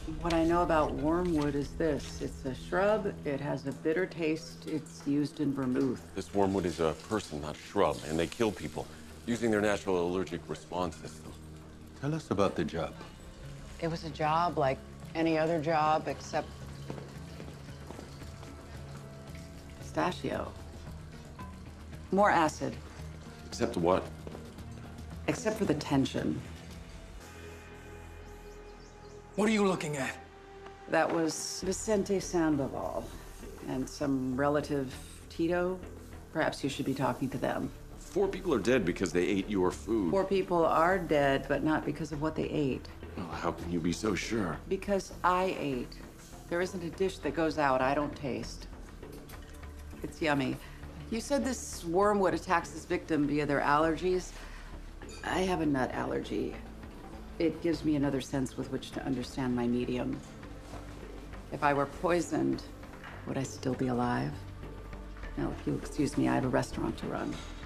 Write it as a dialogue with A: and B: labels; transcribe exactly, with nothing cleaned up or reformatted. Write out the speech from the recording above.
A: What I know about wormwood is this. It's a shrub, it has a bitter taste, it's used in vermouth.
B: This wormwood is a person, not a shrub, and they kill people using their natural allergic response system.
C: Tell us about the job.
A: It was a job like any other job except pistachio. More acid,
B: Except what?
A: except for the tension.
D: What are you looking at?
A: That was Vicente Sandoval and some relative, Tito. Perhaps you should be talking to them.
B: Four people are dead because they ate your food.
A: Four people are dead, but not because of what they ate.
B: Oh, how can you be so sure?
A: Because I ate. There isn't a dish that goes out I don't taste. It's yummy. You said this wormwood attacks its victim via their allergies. I have a nut allergy. It gives me another sense with which to understand my medium. If I were poisoned, would I still be alive? Now, if you'll excuse me, I have a restaurant to run.